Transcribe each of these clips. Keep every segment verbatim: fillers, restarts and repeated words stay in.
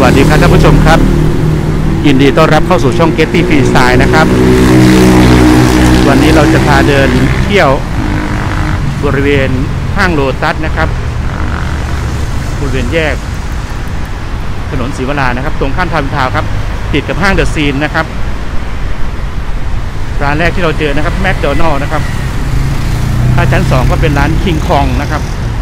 วัสดีครับท่านผู้ชมครับยินดีต้อนรับเข้าสู่ช่อง Getty Freestyle นะครับวันนี้เราจะพาเดินเที่ยวบริเวณห้างโลตัสนะครับบริเวณแยกถนนศรีวรานะครับตรงข้ามทาวน์ทาวน์ครับติดกับห้างเดอะซีนนะครับร้านแรกที่เราเจอนะครับแมคโดนัลด์นะครับถ้าชั้นสองก็เป็นร้านคิงคองนะครับ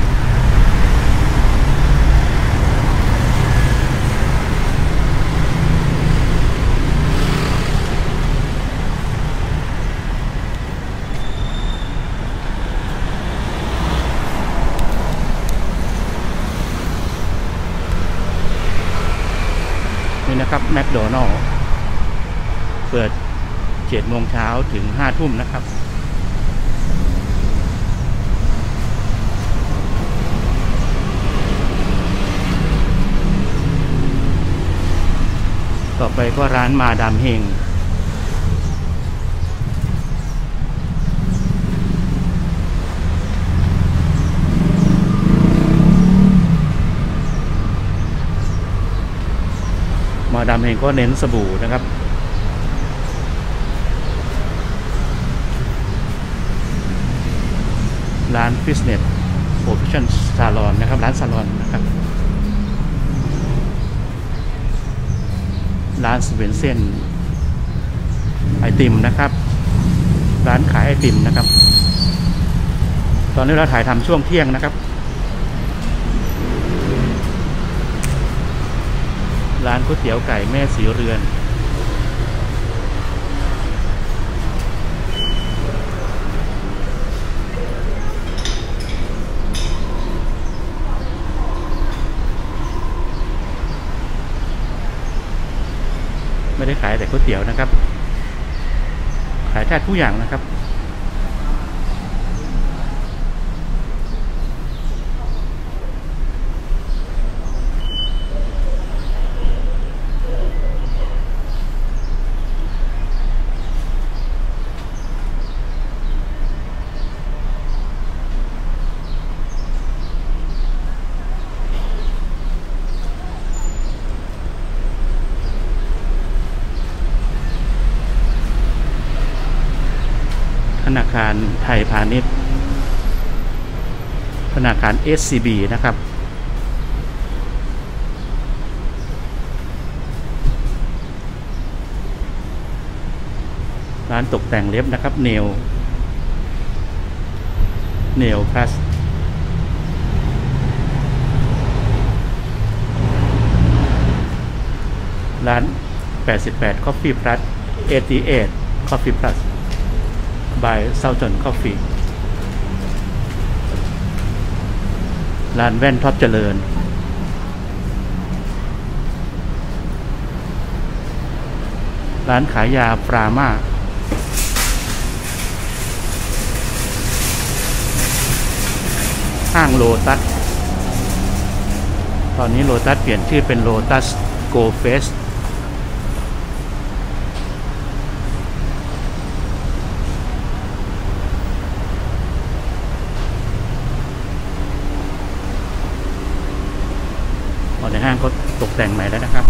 นี่นะครับแมคโดนัลด์เปิดเจ็ดโมงเช้าถึงห้าทุ่มนะครับต่อไปก็ร้านมาดามเฮงมาดามเฮงก็เน้นสบู่นะครับร้านฟิตเนสโปรเฟชชั่นซาลอนนะครับร้านซาลอนนะครับร้านสเวนเซ่นไอติมนะครับร้านขายไอติมนะครับตอนนี้เราถ่ายทำช่วงเที่ยงนะครับร้านก๋วยเตี๋ยวไก่แม่สีเรือนไม่ได้ขายแต่ก๋วยเตี๋ยวนะครับขายแทบทุกอย่างนะครับธนาคารไทยพาณิชย์ธนาคาร เอส ซี บี นะครับร้านตกแต่งเล็บนะครับเนลเนลพลัสร้านแปดสิบแปด Coffee Plus แปดสิบแปด Coffee Plus by Southern Coffee ร้านแว่นท็อปเจริญร้านขายยาฟราม่าห้างโลตัสตอนนี้โลตัสเปลี่ยนชื่อเป็นโลตัสโกเฟสในห้างก็ตกแต่งใหม่แล้วนะครับ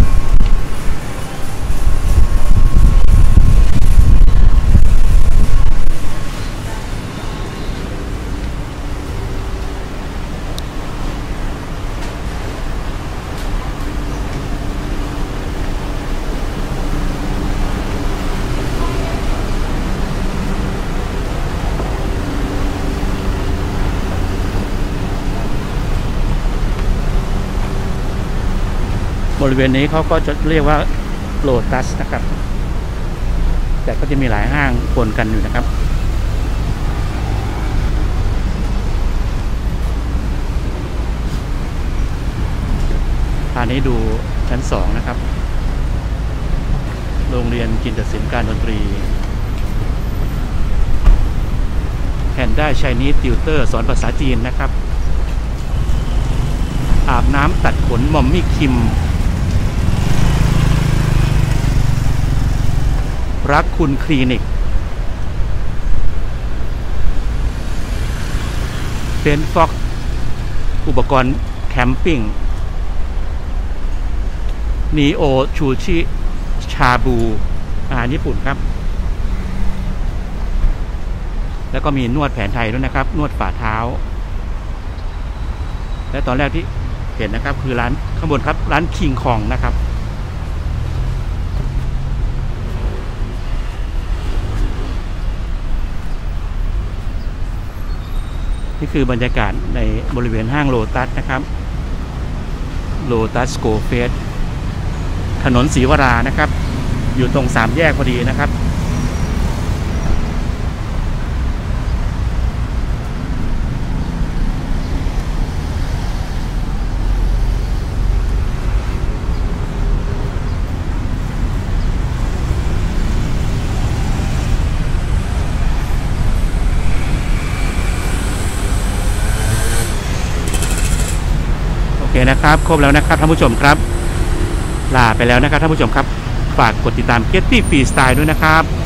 บริเวณนี้เขาก็จะเรียกว่าโลตัสนะครับแต่ก็จะมีหลายห้างปนกันอยู่นะครับทางนี้ดูชั้นสองนะครับโรงเรียนจินตศิลป์การดนตรีแผ่นได้ชายนีติวเตอร์สอนภาษาจีนนะครับอาบน้ำตัดขนมอมมี่คิมรักคุณคลินิกเฟนฟ็อกอุปกรณ์แคมปิ้งนีโอชูชิชาบูอาหารญี่ปุ่นครับแล้วก็มีนวดแผนไทยด้วยนะครับนวดฝ่าเท้าและตอนแรกที่เห็นนะครับคือร้านข้างบนครับร้านคิงคองนะครับนี่คือบรรยากาศในบริเวณห้างโลตัสนะครับโลตัสโกเฟสถนนศรีวรานะครับอยู่ตรงสามแยกพอดีนะครับโอเคนะครับครบแล้วนะครับท่านผู้ชมครับลาไปแล้วนะครับท่านผู้ชมครับฝากกดติดตาม Getty Freestyle ด้วยนะครับ